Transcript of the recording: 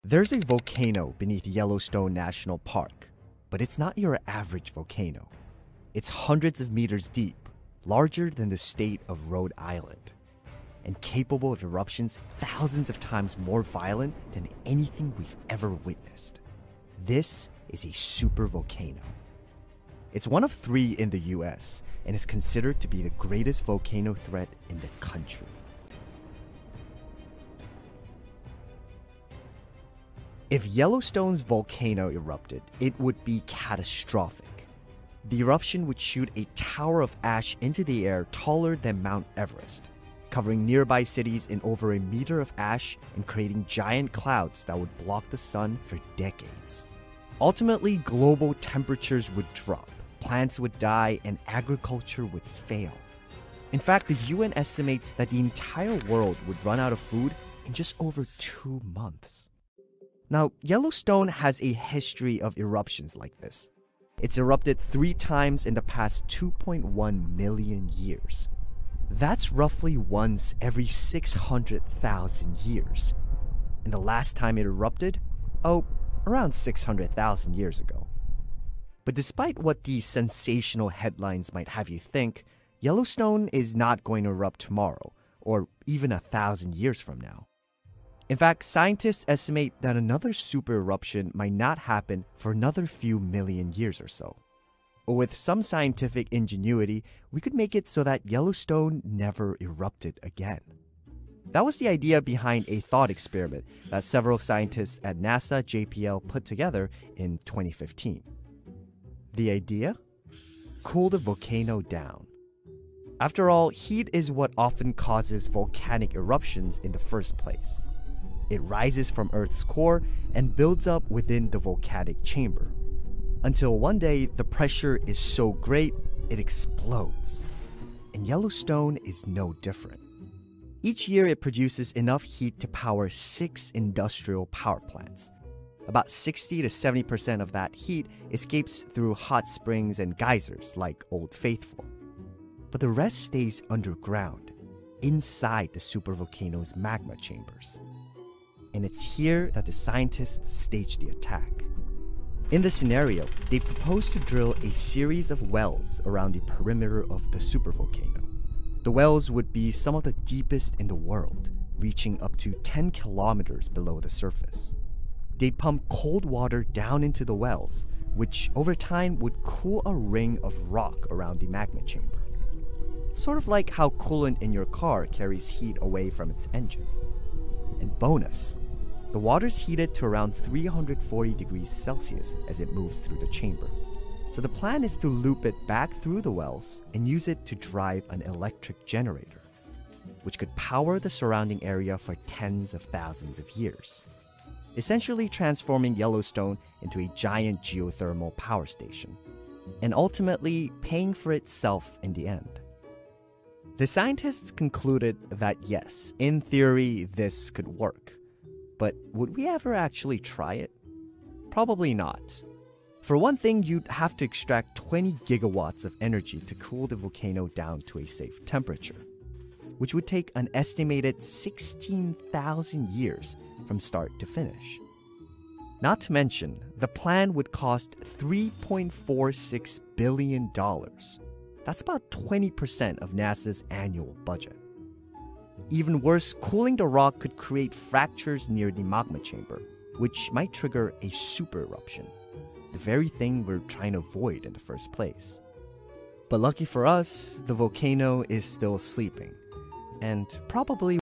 There's a volcano beneath Yellowstone National Park, but it's not your average volcano. It's hundreds of meters deep, larger than the state of Rhode Island, and capable of eruptions thousands of times more violent than anything we've ever witnessed. This is a supervolcano. It's one of 3 in the US and is considered to be the greatest volcano threat in the country. If Yellowstone's volcano erupted, it would be catastrophic. The eruption would shoot a tower of ash into the air taller than Mount Everest, covering nearby cities in over a meter of ash and creating giant clouds that would block the sun for decades. Ultimately, global temperatures would drop, plants would die, and agriculture would fail. In fact, the UN estimates that the entire world would run out of food in just over 2 months. Now, Yellowstone has a history of eruptions like this. It's erupted 3 times in the past 2.1 million years. That's roughly once every 600,000 years. And the last time it erupted? Oh, around 600,000 years ago. But despite what these sensational headlines might have you think, Yellowstone is not going to erupt tomorrow, or even 1,000 years from now. In fact, scientists estimate that another super eruption might not happen for another few million years or so. Or with some scientific ingenuity, we could make it so that Yellowstone never erupted again. That was the idea behind a thought experiment that several scientists at NASA JPL put together in 2015. The idea? Cool the volcano down. After all, heat is what often causes volcanic eruptions in the first place. It rises from Earth's core and builds up within the volcanic chamber, until one day the pressure is so great it explodes. And Yellowstone is no different. Each year it produces enough heat to power 6 industrial power plants. About 60 to 70% of that heat escapes through hot springs and geysers like Old Faithful. But the rest stays underground, inside the supervolcano's magma chambers. And it's here that the scientists stage the attack. In the scenario, they propose to drill a series of wells around the perimeter of the supervolcano. The wells would be some of the deepest in the world, reaching up to 10 kilometers below the surface. They'd pump cold water down into the wells, which over time would cool a ring of rock around the magma chamber. Sort of like how coolant in your car carries heat away from its engine. And bonus, the water's heated to around 340 degrees Celsius as it moves through the chamber. So the plan is to loop it back through the wells and use it to drive an electric generator, which could power the surrounding area for tens of thousands of years, essentially transforming Yellowstone into a giant geothermal power station, and ultimately paying for itself in the end. The scientists concluded that yes, in theory, this could work. But would we ever actually try it? Probably not. For one thing, you'd have to extract 20 gigawatts of energy to cool the volcano down to a safe temperature, which would take an estimated 16,000 years from start to finish. Not to mention, the plan would cost $3.46 billion. That's about 20% of NASA's annual budget. Even worse, cooling the rock could create fractures near the magma chamber, which might trigger a super eruption, the very thing we're trying to avoid in the first place. But lucky for us, the volcano is still sleeping, and probably